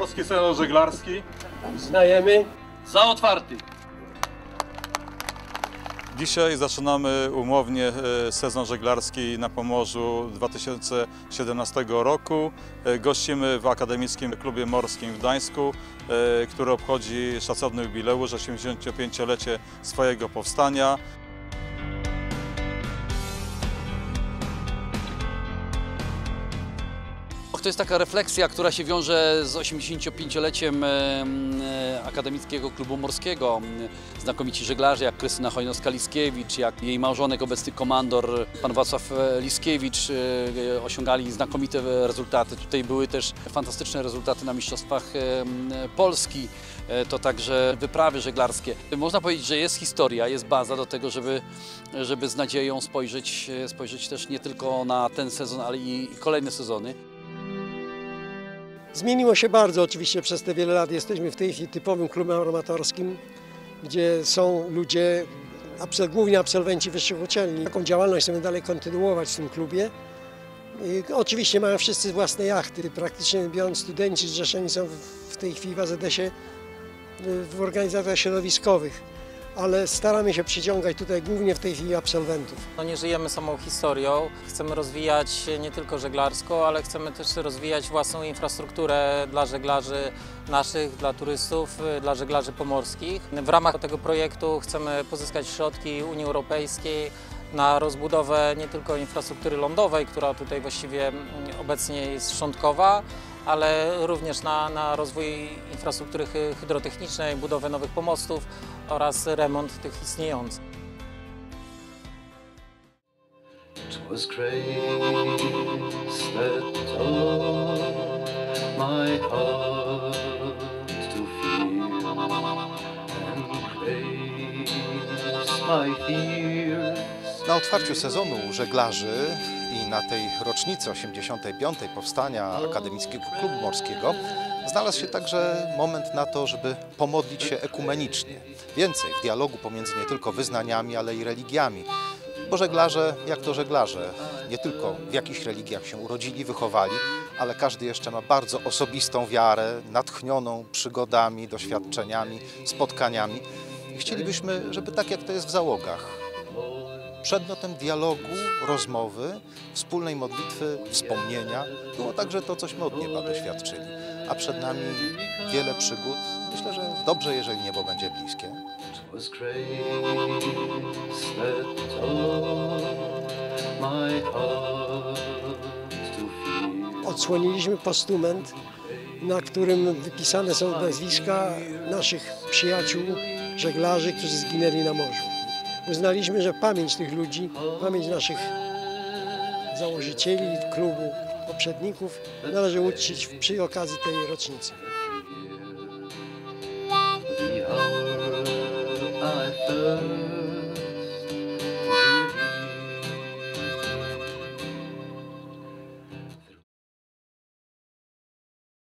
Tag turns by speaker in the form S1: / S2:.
S1: Morski sezon żeglarski.
S2: Uznajemy
S3: Za otwarty.
S1: Dzisiaj zaczynamy umownie sezon żeglarski na Pomorzu 2017 roku. Gościmy w Akademickim Klubie Morskim w Gdańsku, który obchodzi szacowny jubileusz, 85-lecie swojego powstania.
S3: To jest taka refleksja, która się wiąże z 85-leciem Akademickiego Klubu Morskiego. Znakomici żeglarze jak Krystyna Hojnowska-Liskiewicz, jak jej małżonek, obecny komandor pan Wacław Liskiewicz osiągali znakomite rezultaty. Tutaj były też fantastyczne rezultaty na Mistrzostwach Polski. To także wyprawy żeglarskie. Można powiedzieć, że jest historia, jest baza do tego, żeby z nadzieją spojrzeć też nie tylko na ten sezon, ale i kolejne sezony.
S2: Zmieniło się bardzo oczywiście przez te wiele lat. Jesteśmy w tej chwili typowym klubem armatorskim, gdzie są ludzie, głównie absolwenci wyższych uczelni. Taką działalność chcemy dalej kontynuować w tym klubie. I oczywiście mają wszyscy własne jachty. Praktycznie biorąc, studenci zrzeszeni są w tej chwili w AZS-ie w organizacjach środowiskowych. Ale staramy się przyciągać tutaj głównie w tej chwili absolwentów.
S4: Nie żyjemy samą historią, chcemy rozwijać nie tylko żeglarsko, ale chcemy też rozwijać własną infrastrukturę dla żeglarzy naszych, dla turystów, dla żeglarzy pomorskich. W ramach tego projektu chcemy pozyskać środki Unii Europejskiej na rozbudowę nie tylko infrastruktury lądowej, która tutaj właściwie obecnie jest szczątkowa, ale również na rozwój infrastruktury hydrotechnicznej, budowę nowych pomostów oraz remont tych istniejących.
S5: It was grace that taught my heart to feel, and grace my fears.
S6: Na otwarciu sezonu żeglarzy i na tej rocznicy 85. powstania Akademickiego Klubu Morskiego znalazł się także moment na to, żeby pomodlić się ekumenicznie. Więcej w dialogu pomiędzy nie tylko wyznaniami, ale i religiami. Bo żeglarze, jak to żeglarze, nie tylko w jakichś religiach się urodzili, wychowali, ale każdy jeszcze ma bardzo osobistą wiarę, natchnioną przygodami, doświadczeniami, spotkaniami. I chcielibyśmy, żeby tak jak to jest w załogach, przedmiotem dialogu, rozmowy, wspólnej modlitwy, wspomnienia było także to, cośmy od nieba doświadczyli. A przed nami wiele przygód. Myślę, że dobrze, jeżeli niebo będzie bliskie.
S2: Odsłoniliśmy postument, na którym wypisane są nazwiska naszych przyjaciół, żeglarzy, którzy zginęli na morzu. Uznaliśmy, że pamięć tych ludzi, pamięć naszych założycieli klubu, poprzedników należy uczcić przy okazji tej rocznicy.